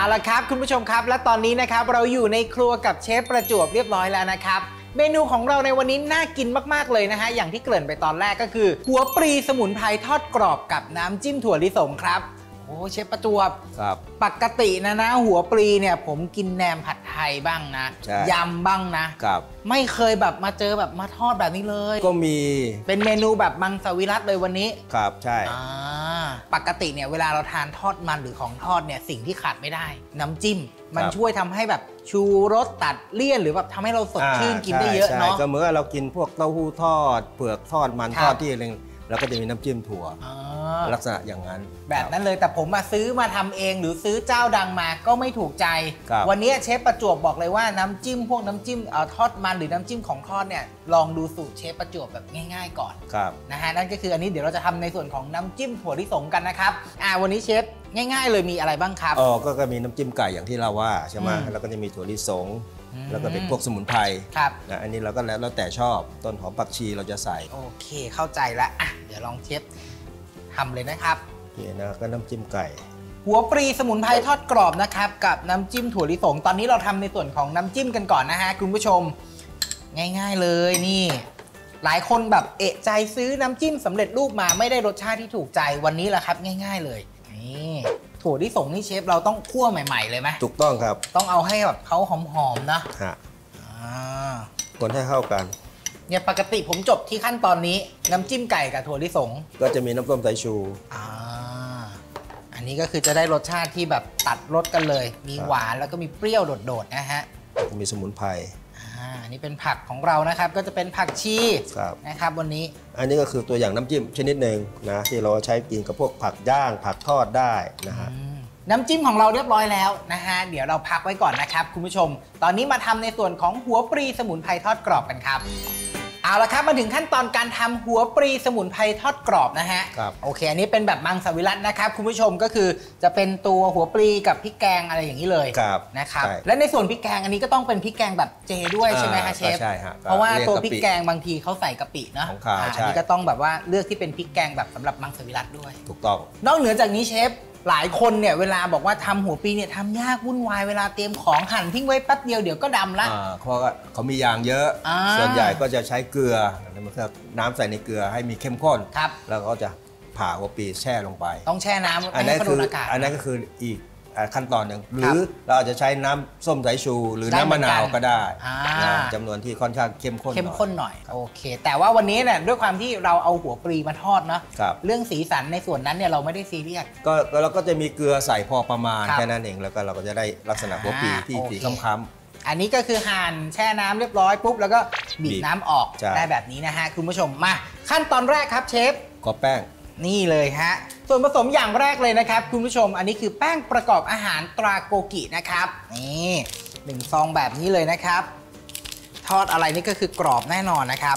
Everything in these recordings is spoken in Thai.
ละครับคุณผู้ชมครับและตอนนี้นะครับเราอยู่ในครัวกับเชฟประจวบเรียบร้อยแล้วนะครับเมนูของเราในวันนี้น่ากินมากๆเลยนะฮะอย่างที่เกริ่นไปตอนแรกก็คือหัวปลีสมุนไพรทอดกรอบกับน้ำจิ้มถั่วลิสงครับโอ้เชฟประจวบครับปกตินะหัวปลีเนี่ยผมกินแหนมผัดไทยบ้างนะยำบ้างนะครับไม่เคยแบบมาเจอแบบมาทอดแบบนี้เลยก็มีเป็นเมนูแบบมังสวิรัติเลยวันนี้ครับใช่ปกติเนี่ยเวลาเราทานทอดมันหรือของทอดเนี่ยสิ่งที่ขาดไม่ได้น้ำจิ้มมันช่วยทำให้แบบชูรสตัดเลี่ยนหรือแบบทำให้เราสดชื่นกินได้เยอะเนาะก็เหมือนเรากินพวกเต้าหู้ทอดเปลือกทอดมันทอดที่อะไรแล้วก็จะมีน้ำจิ้มถั่วลักษณะอย่างนั้นแบบนั้นเลยแต่ผมมาซื้อมาทำเองหรือซื้อเจ้าดังมาก็ไม่ถูกใจวันนี้เชฟประจวบบอกเลยว่าน้ำจิ้มพวกน้ำจิ้มทอดมันหรือน้ำจิ้มของทอดเนี่ยลองดูสูตรเชฟประจวบแบบง่ายๆก่อนนะฮะนั่นก็คืออันนี้เดี๋ยวเราจะทำในส่วนของน้ำจิ้มถั่วลิสงกันนะครับวันนี้เชฟง่ายๆเลยมีอะไรบ้างครับก็มีน้ำจิ้มไก่อย่างที่เราว่าใช่ไหมแล้วก็จะมีถั่วลิสงแล้วก็เป็นพวกสมุนไพรนะอันนี้เราก็แล้วแต่ชอบต้นหอมผักชีเราจะใส่โอเคเข้าใจแล้วเดี๋ยวลองเชฟทำเลยนะครับนี่นะก็น้ำจิ้มไก่หัวปลีสมุนไพรทอดกรอบนะครับกับน้ำจิ้มถั่วลิสงตอนนี้เราทำในส่วนของน้ำจิ้มกันก่อนนะฮะคุณผู้ชมง่ายๆเลยนี่หลายคนแบบเอะใจซื้อน้ำจิ้มสำเร็จรูปมาไม่ได้รสชาติที่ถูกใจวันนี้แหละครับง่ายๆเลยนี่ถั่วลิสงนี่เชฟเราต้องคั่วใหม่ๆเลยไหมถูกต้องครับต้องเอาให้แบบเขาหอมๆนะคนให้เข้ากันเนี่ยปกติผมจบที่ขั้นตอนนี้น้ำจิ้มไก่กับถั่วลิสงก็จะมีน้ำส้มสายชูอันนี้ก็คือจะได้รสชาติที่แบบตัดรสกันเลยมีหวานแล้วก็มีเปรี้ยวโดดๆนะฮะมีสมุนไพรอันนี้เป็นผักของเรานะครับก็จะเป็นผักชีนะครับวันนี้อันนี้ก็คือตัวอย่างน้ำจิ้มชนิดหนึ่งนะที่เราใช้กินกับพวกผักย่างผักทอดได้นะฮะน้ำจิ้มของเราเรียบร้อยแล้วนะฮะเดี๋ยวเราพักไว้ก่อนนะครับคุณผู้ชมตอนนี้มาทำในส่วนของหัวปลีสมุนไพรทอดกรอบกันครับเอาละครับมาถึงขั้นตอนการทำหัวปลีสมุนไพรทอดกรอบนะฮะโอเคอันนี้เป็นแบบมังสวิรัตินะครับคุณผู้ชมก็คือจะเป็นตัวหัวปลีกับพริกแกงอะไรอย่างนี้เลยนะครับและในส่วนพริกแกงอันนี้ก็ต้องเป็นพริกแกงแบบเจด้วยใช่ไหมฮะเชฟเพราะว่าตัวพริกแกงบางทีเขาใส่กะปิเนาะอันนี้ก็ต้องแบบว่าเลือกที่เป็นพริกแกงแบบสำหรับมังสวิรัติด้วยถูกต้องนอกเหนือจากนี้เชฟหลายคนเนี่ยเวลาบอกว่าทำหัวปลีเนี่ยทำยากวุ่นวายเวลาเตรียมของหั่นทิ้งไว้แป๊บเดียวเดี๋ยวก็ดำละเพราะเขามียางเยอะส่วนใหญ่ก็จะใช้เกลือน้ำใส่ในเกลือให้มีเข้มข้นแล้วก็จะผ่าหัวปลีแช่ลงไปต้องแช่น้ำให้เขาโดนอากาศอันนั้นก็คืออีกขั้นตอนหนึ่งหรือเราจะใช้น้ำส้มสายชูหรือน้ำมะนาวก็ได้จำนวนที่ค่อนข้างเข้มข้นหน่อยโอเคแต่ว่าวันนี้เนี่ยด้วยความที่เราเอาหัวปลีมาทอดเนาะเรื่องสีสันในส่วนนั้นเนี่ยเราไม่ได้ซีเรียสก็เราก็จะมีเกลือใส่พอประมาณแค่นั้นเองแล้วก็เราก็จะได้ลักษณะหัวปลีที่สีค้ำๆอันนี้ก็คือหั่นแช่น้ำเรียบร้อยปุ๊บแล้วก็บีบน้ำออกได้แบบนี้นะฮะคุณผู้ชมมาขั้นตอนแรกครับเชฟก็แป้งนี่เลยฮะส่วนผสมอย่างแรกเลยนะครับคุณผู้ชมอันนี้คือแป้งประกอบอาหารตราโกกินะครับนี่1 ซองแบบนี้เลยนะครับทอดอะไรนี่ก็คือกรอบแน่นอนนะครับ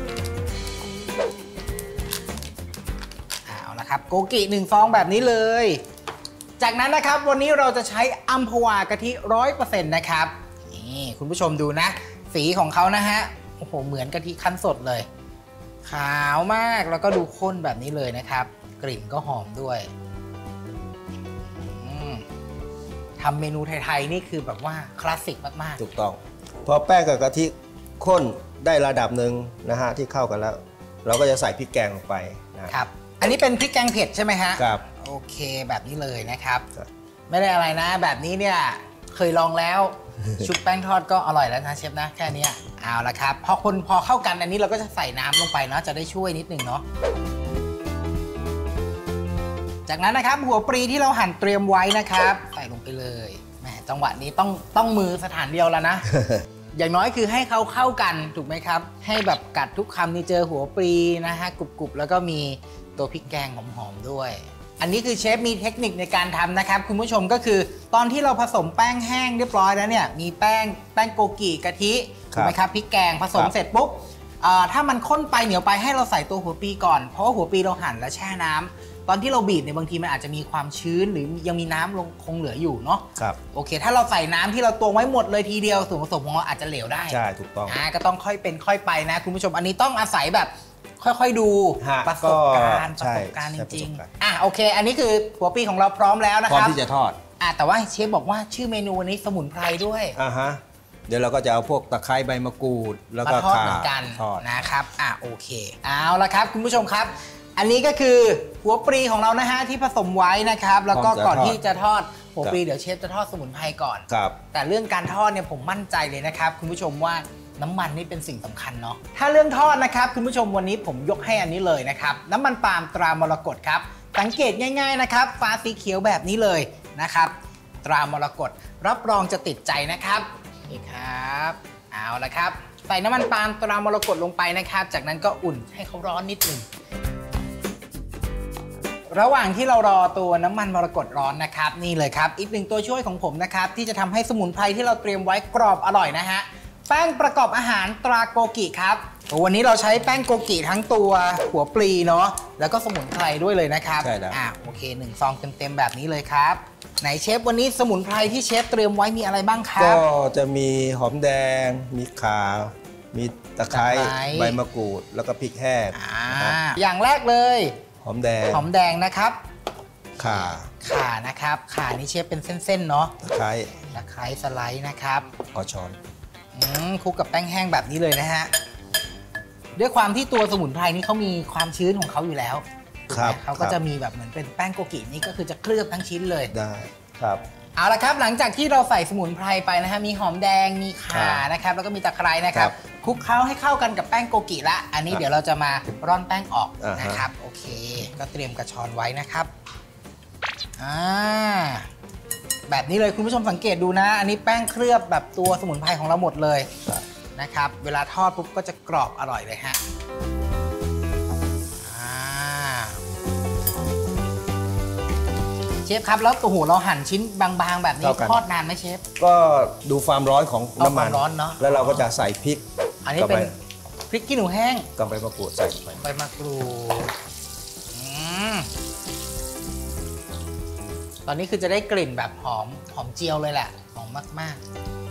เอาละครับโกกิ1 ซองแบบนี้เลยจากนั้นนะครับวันนี้เราจะใช้อัมพวากะทิ 100% นะครับนี่คุณผู้ชมดูนะสีของเขานะฮะโอ้โหเหมือนกะทิคั้นสดเลยขาวมากแล้วก็ดูข้นแบบนี้เลยนะครับกลิ่นก็หอมด้วยทำเมนูไทยๆนี่คือแบบว่าคลาสสิกมากๆถูกต้องพอแป้งกับกะทิข้นได้ระดับหนึ่งนะฮะที่เข้ากันแล้วเราก็จะใส่พริกแกงลงไปนะครับอันนี้เป็นพริกแกงเผ็ดใช่ไหมฮะครับโอเคแบบนี้เลยนะครับไม่ได้อะไรนะแบบนี้เนี่ยเคยลองแล้วชุบแป้งทอดก็อร่อยแล้วนะเชฟนะแค่นี้เอาละครับพอเข้ากันอันนี้เราก็จะใส่น้ำลงไปเนาะจะได้ช่วยนิดนึงเนาะจากนั้นนะครับหัวปลีที่เราหั่นเตรียมไว้นะครับใส่ลงไปเลยแหมจังหวะนี้ต้องมือสถานเดียวแล้วนะ อย่างน้อยคือให้เขาเข้ากันถูกไหมครับให้แบบกัดทุกคำนี่เจอหัวปลีนะฮะกรุบๆแล้วก็มีตัวพริกแกงหอมๆด้วยอันนี้คือเชฟมีเทคนิคในการทำนะครับคุณผู้ชมก็คือตอนที่เราผสมแป้งแห้งเรียบร้อยแล้วเนี่ยมีแป้งโกกิกะทิถูกไหมครับพริกแกงผสมเสร็จปุ๊บถ้ามันข้นไปเหนียวไปให้เราใส่ตัวหัวปลีก่อนเพราะว่าหัวปลีเราหั่นและแช่น้ำตอนที่เราบีบเนี่ยบางทีมันอาจจะมีความชื้นหรือยังมีน้ำคงเหลืออยู่เนาะครับโอเคถ้าเราใส่น้ำที่เราตวงไว้หมดเลยทีเดียวส่วนผสมของเราอาจจะเหลวได้ใช่ถูกต้องก็ต้องค่อยเป็นค่อยไปนะคุณผู้ชมอันนี้ต้องอาศัยแบบค่อยๆดูประสบการณ์จริงๆโอเคอันนี้คือหัวปลีของเราพร้อมแล้วนะครับพร้อมที่จะทอดแต่ว่าเชฟบอกว่าชื่อเมนูวันนี้สมุนไพรด้วยฮะเดี๋ยวเราก็จะเอาพวกตะไคร้ใบมะกรูดแล้วก็ทอดเหมือนกันทอดนะครับโอเคเอาละครับคุณผู้ชมครับอันนี้ก็คือหัวปลีของเรานะฮะที่ผสมไว้นะครับแล้วก็ก่อนที่จะทอดหัวปลีเดี๋ยวเชฟจะทอดสมุนไพรก่อนแต่เรื่องการทอดเนี่ยผมมั่นใจเลยนะครับคุณผู้ชมว่าน้ำมันนี่เป็นสิ่งสำคัญเนาะถ้าเรื่องทอดนะครับคุณผู้ชมวันนี้ผมยกให้อันนี้เลยนะครับน้ำมันปาล์มตรามรกตครับสังเกตง่ายๆนะครับฟ้าสีเขียวแบบนี้เลยนะครับตรามรกตรับรองจะติดใจนะครับนี่ครับเอาละครับใส่น้ำมันปาล์มตรามรกตลงไปนะครับจากนั้นก็อุ่นให้เขาร้อนนิดนึงระหว่างที่เรารอตัวน้ำมันมรกตร้อนนะครับนี่เลยครับอีกหนึ่งตัวช่วยของผมนะครับที่จะทำให้สมุนไพรที่เราเตรียมไว้กรอบอร่อยนะฮะแป้งประกอบอาหารตราโกกิครับวันนี้เราใช้แป้งโกกิทั้งตัวหัวปลีเนาะแล้วก็สมุนไพรด้วยเลยนะครับใช่แล้วโอเค1 ซองเต็มๆแบบนี้เลยครับไหนเชฟวันนี้สมุนไพรที่เชฟเตรียมไว้มีอะไรบ้างครับก็จะมีหอมแดงมีข่ามีตะไคร้ใบมะกรูดแล้วก็พริกแห้งอย่างแรกเลยหอมแดงนะครับข่านะครับข่านี่เชฟเป็นเส้นๆเนาะตะไคร้สไลด์นะครับเอาช้อนคลุกกับแป้งแห้งแบบนี้เลยนะฮะด้วยความที่ตัวสมุนไพรนี่เขามีความชื้นของเขาอยู่แล้วครับเขาก็จะมีแบบเหมือนเป็นแป้งโกกินี่ก็คือจะเคลือบทั้งชิ้นเลยได้ครับเอาละครับหลังจากที่เราใส่สมุนไพรไปนะฮะมีหอมแดงมีข่านะครับแล้วก็มีตะไคร้นะครับคลุกเคล้าให้เข้ากันกับแป้งโกกิละอันนี้เดี๋ยวเราจะมาร่อนแป้งออกนะครับโอเคก็เตรียมกระชอนไว้นะครับแบบนี้เลยคุณผู้ชมสังเกตดูนะอันนี้แป้งเคลือบแบบตัวสมุนไพรของเราหมดเลยนะครับเวลาทอดปุ๊บก็จะกรอบอร่อยเลยฮะเชฟครับแล้วตัวหูเราหั่นชิ้นบางๆแบบนี้ทอดนานไหมเชฟก็ดูความร้อนของน้ำมันร้อนเนาะแล้วเราก็จะใส่พริกอันนี้เป็นพริกขี้หนูแห้งกับใบมะกรูดใส่ไปใบมะกรูดตอนนี้คือจะได้กลิ่นแบบหอมเจียวเลยแหละหอมมาก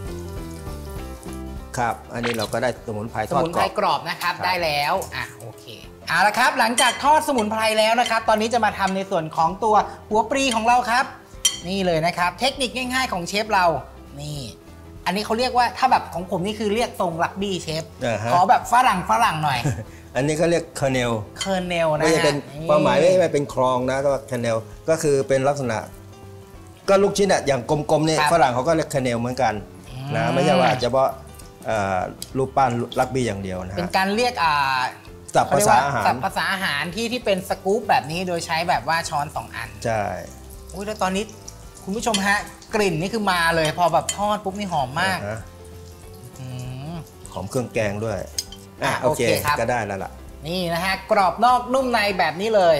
ๆครับอันนี้เราก็ได้สมุนไพรทอดกรอบนะครับได้แล้วโอเคเอาละครับหลังจากทอดสมุนไพรแล้วนะครับตอนนี้จะมาทำในส่วนของตัวหัวปลีของเราครับนี่เลยนะครับเทคนิคง่ายๆของเชฟเรานี่อันนี้เขาเรียกว่าถ้าแบบของผมนี่คือเรียกทรงลักบี้เชฟขอแบบฝรั่งหน่อยอันนี้เขาเรียกเคอร์เนลนะไม่ใช่เป็นความหมายไม่เป็นครองนะก็เคอร์เนลก็คือเป็นลักษณะก็ลูกชิ้นอย่างกลมๆนี่ฝรั่งเขาก็เรียกเคอร์เนลเหมือนกันนะไม่ใช่ว่าเฉพาะรูปปั้นลักบี้อย่างเดียวนะเป็นการเรียกศัพท์ภาษาอาหารที่เป็นสกู๊ปแบบนี้โดยใช้แบบว่าช้อน2 อันใช่อุ้ยแล้วตอนนี้คุณผู้ชมฮะกลิ่นนี่คือมาเลยพอแบบทอดปุ๊บนี่หอมมากหอมเครื่องแกงด้วยโอเคก็ได้แล้วล่ะนี่นะฮะกรอบนอกนุ่มในแบบนี้เลย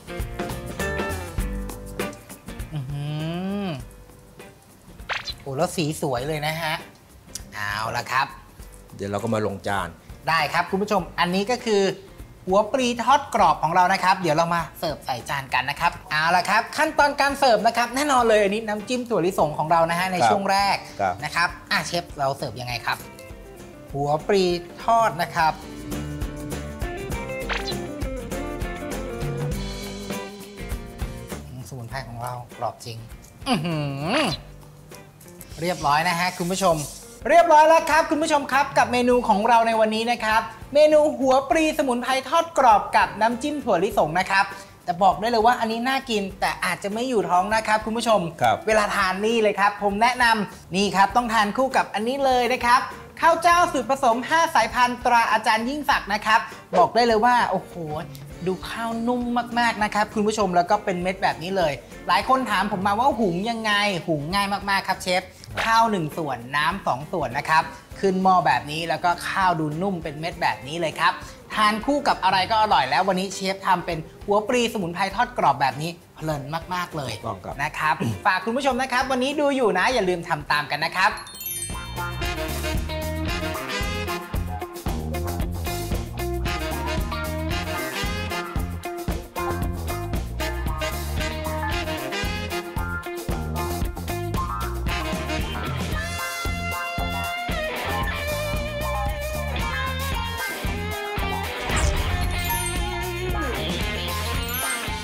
โอ้แล้วสีสวยเลยนะฮะเอาละครับเดี๋ยวเราก็มาลงจานได้ครับคุณผู้ชมอันนี้ก็คือหัวปลีทอดกรอบของเรานะครับเดี๋ยวเรามาเสิร์ฟใส่จานกันนะครับเอาละครับขั้นตอนการเสิร์ฟนะครับแน่นอนเลยอันนี้น้ำจิ้มถั่วลิสงของเรานะฮะในช่วงแรกนะครับเชฟเราเสิร์ฟยังไงครับหัวปลีทอดนะครับสมุนไพรของเรากรอบจริงเรียบร้อยนะฮะคุณผู้ชมเรียบร้อยแล้วครับคุณผู้ชมครับกับเมนูของเราในวันนี้นะครับเมนูหัวปลีสมุนไพรทอดกรอบกับน้ำจิ้มถั่วลิสงนะครับแต่บอกได้เลยว่าอันนี้น่ากินแต่อาจจะไม่อยู่ท้องนะครับคุณผู้ชมเวลาทานนี่เลยครับผมแนะนำนี่ครับต้องทานคู่กับอันนี้เลยนะครับข้าวเจ้าสูตรผสม5 สายพันธุ์ตราอาจารย์ยิ่งศักดิ์นะครับบอกได้เลยว่าโอ้โหดูข้าวนุ่มมากๆนะครับคุณผู้ชมแล้วก็เป็นเม็ดแบบนี้เลยหลายคนถามผมมาว่าหุงยังไงหุงง่ายมากๆครับเชฟข้าว1 ส่วนน้ำ2 ส่วนนะครับขึ้นหม้อแบบนี้แล้วก็ข้าวดูนุ่มเป็นเม็ดแบบนี้เลยครับทานคู่กับอะไรก็อร่อยแล้ววันนี้เชฟทำเป็นหัวปลีสมุนไพรทอดกรอบแบบนี้เพลินมากๆเลยนะครับฝากคุณผู้ชมนะครับวันนี้ดูอยู่นะอย่าลืมทำตามกันนะครับ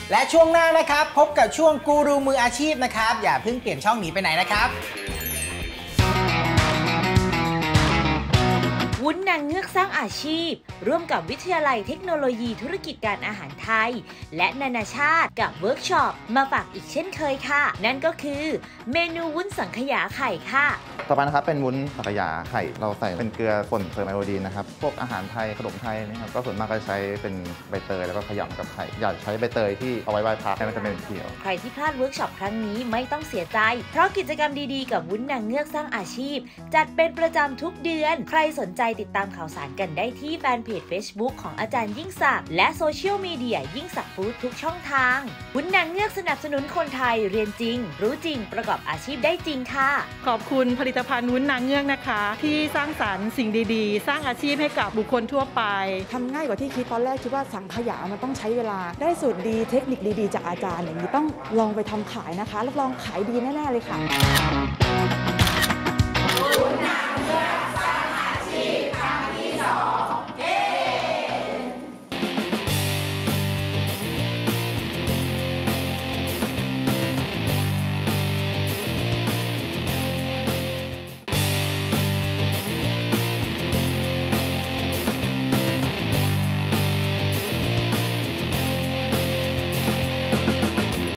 และช่วงหน้านะครับพบกับช่วงกูรูมืออาชีพนะครับอย่าเพิ่งเปลี่ยนช่องหนีไปไหนนะครับวุ้นนางเงือกสร้างอาชีพร่วมกับวิทยาลัยเทคโนโลยีธุรกิจการอาหารไทยและนานาชาติกับเวิร์กช็อปมาฝากอีกเช่นเคยค่ะนั่นก็คือเมนูวุ้นสังขยาไข่ค่ะต่อไปนะครับเป็นวุ้นสังขยาไข่เราใส่เป็นเกลือป่นเติมไอโอดีนนะครับพวกอาหารไทยขนมไทยนะครับก็ส่วนมากก็ใช้เป็นใบเตยแล้วก็ขยำกับไข่อย่าใช้ใบเตยที่เอาไว้ไหว้พระให้มันจะเป็นเขียวใครที่พลาดเวิร์กช็อปครั้งนี้ไม่ต้องเสียใจเพราะกิจกรรมดีๆกับวุ้นนางเงือกสร้างอาชีพจัดเป็นประจำทุกเดือนใครสนใจติดตามข่าวสารกันได้ที่แฟนเพจ Facebook ของอาจารย์ยิ่งศักดิ์และโซเชียลมีเดียยิ่งศักดิ์ฟู้ดทุกช่องทางวุ้นนางเงือกสนับสนุนคนไทยเรียนจริงรู้จริงประกอบอาชีพได้จริงค่ะขอบคุณผลิตภัณฑ์วุ้นนางเงือกนะคะที่สร้างสรรค์สิ่งดีๆสร้างอาชีพให้กับบุคคลทั่วไปทำง่ายกว่าที่คิดตอนแรกคิดว่าสังขยามันต้องใช้เวลาได้สูตรดีเทคนิคดีๆจากอาจารย์อย่างนี้ต้องลองไปทำขายนะคะรับรองขายดีแน่ๆเลยค่ะ